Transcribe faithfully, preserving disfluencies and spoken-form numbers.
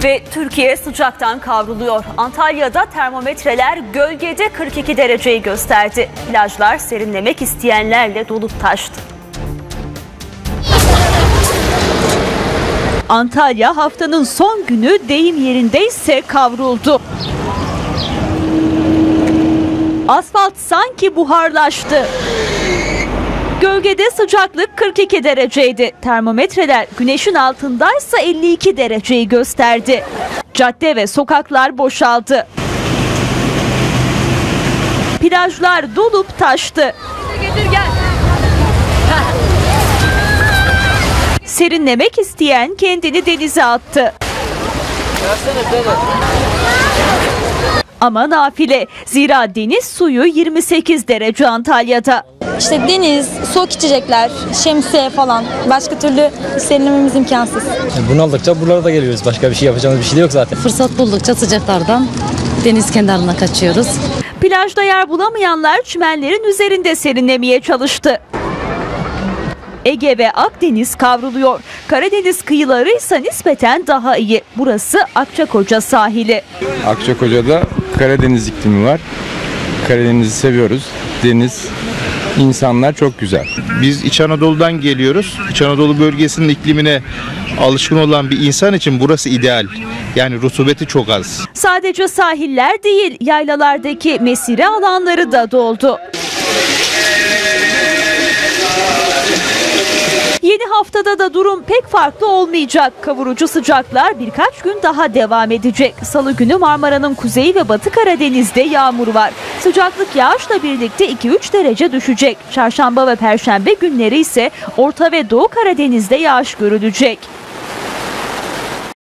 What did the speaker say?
Ve Türkiye sıcaktan kavruluyor. Antalya'da termometreler gölgede kırk iki dereceyi gösterdi. Plajlar serinlemek isteyenlerle dolup taştı. Antalya haftanın son günü deyim yerindeyse kavruldu. Asfalt sanki buharlaştı. Gölgede sıcaklık kırk iki dereceydi. Termometreler güneşin altındaysa elli iki dereceyi gösterdi. Cadde ve sokaklar boşaldı. Plajlar dolup taştı. Getir gel. Serinlemek isteyen kendini denize attı. Ama nafile. Zira deniz suyu yirmi sekiz derece Antalya'da. İşte deniz, soğuk içecekler, şemsiye falan. Başka türlü serinlememiz imkansız. Bunaldıkça buralara da geliyoruz. Başka bir şey yapacağımız bir şey de yok zaten. Fırsat buldukça sıcaklardan deniz kenarına kaçıyoruz. Plajda yer bulamayanlar çimenlerin üzerinde serinlemeye çalıştı. Ege ve Akdeniz kavruluyor. Karadeniz kıyıları ise nispeten daha iyi. Burası Akçakoca sahili. Akçakoca'da Karadeniz iklimi var. Karadeniz'i seviyoruz. Deniz, insanlar çok güzel. Biz İç Anadolu'dan geliyoruz. İç Anadolu bölgesinin iklimine alışkın olan bir insan için burası ideal. Yani rutubeti çok az. Sadece sahiller değil, yaylalardaki mesire alanları da doldu. Yeni haftada da durum pek farklı olmayacak. Kavurucu sıcaklar birkaç gün daha devam edecek. Salı günü Marmara'nın kuzeyi ve Batı Karadeniz'de yağmur var. Sıcaklık yağışla birlikte iki üç derece düşecek. Çarşamba ve Perşembe günleri ise Orta ve Doğu Karadeniz'de yağış görülecek.